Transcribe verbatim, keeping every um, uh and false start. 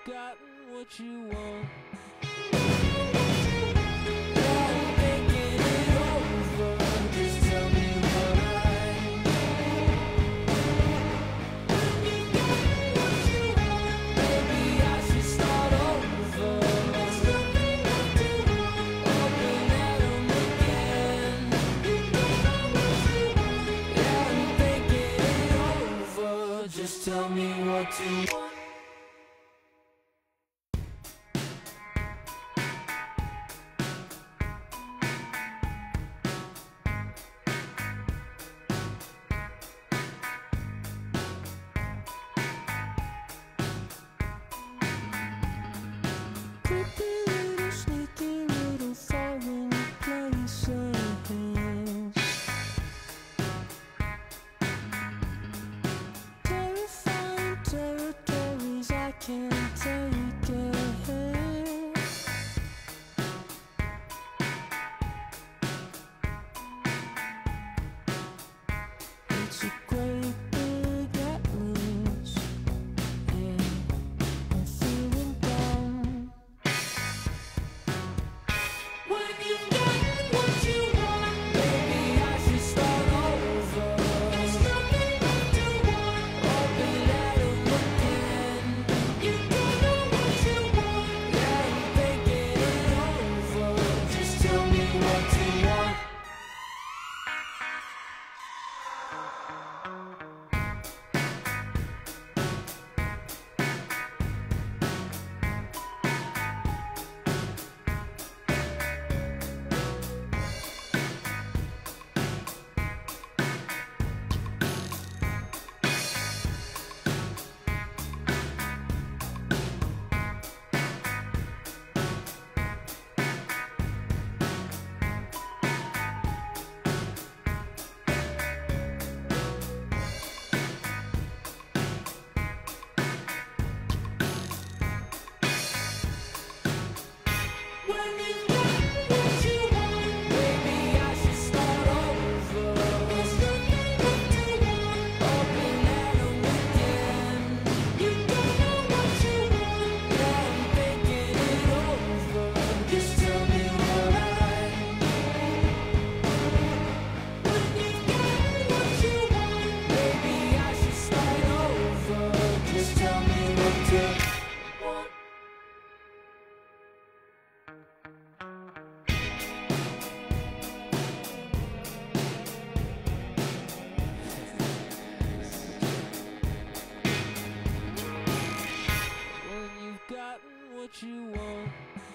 gotten what you want. Just tell me what you want. Creepy little sneaky little foreign places, terrifying territories I can't take it. It's a great big atlas, and I'm feeling down. When you've got what you want, maybe I should start over. There's nothing left to want. Open at 'em again. You don't know what you want. Yeah, I'm thinking it over. Just tell me what you want. When you've got what you want, maybe I should start over. There's nothing left to want. Open at 'em again. You don't know what you want. Yeah, I'm thinking it over. Just tell me what I. When you've got what you want, maybe I should start over. Just tell me what to want. When you've gotten what you want.